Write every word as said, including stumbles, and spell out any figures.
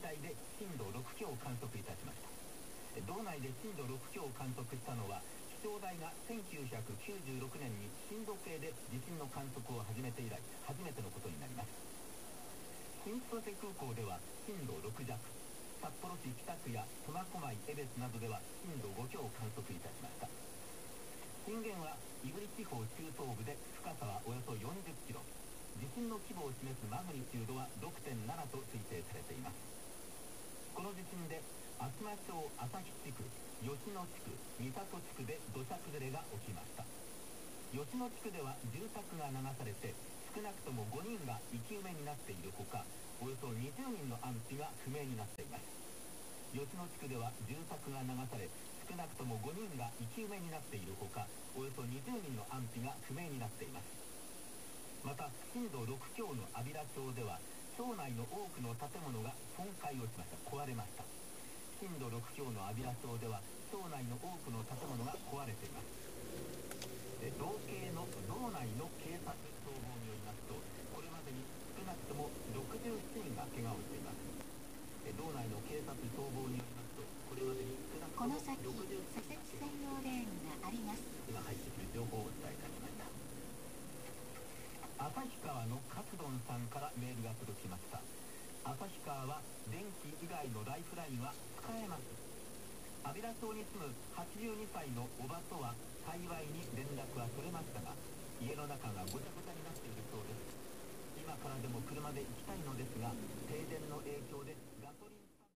帯で震度ろく強を観測いたしました。道内で震度ろく強を観測したのは気象台がせんきゅうひゃくきゅうじゅうろくねんに震度計で地震の観測を始めて以来初めてのことになります。新千歳空港では震度ろく弱、札幌市北区や苫小牧、江別などでは震度ご強を観測いたしました。震源は胆振地方中東部で深さはおよそよんじゅっキロ、地震の規模を示すマグニチュードは ろくてんなな と推定されています。この地震で厚真町旭地区、吉野地区、三郷地区で土砂崩れが起きました。吉野地区では住宅が流されて少なくともごにんが生き埋めになっているほか、およそにじゅうにんの安否が不明になっています。吉野地区では住宅が流され少なくともごにんが生き埋めになっているほか、およそにじゅうにんの安否が不明になっています。また震度ろく強の安平町では町内の多くの建物が損壊をしました。壊れました。震度ろく強の安平町では町内の多くの建物が壊れています。道警の道内の警察消防によりますと、これまでに少なくともろくじゅうななにんが怪我をしています。道内の警察消防によりますと、これまでに少なくともこの先左折専用レーンがあります。 今入ってくる情報をお伝えいたしました。旭川のカツドンさんからメールが届きました。旭川は電気以外のライフラインは使えます。安平町に住むはちじゅうにさいのおばとは幸いに連絡は取れましたが、家の中がごちゃごちゃになっているそうです。今からでも車で行きたいのですが、停電の影響で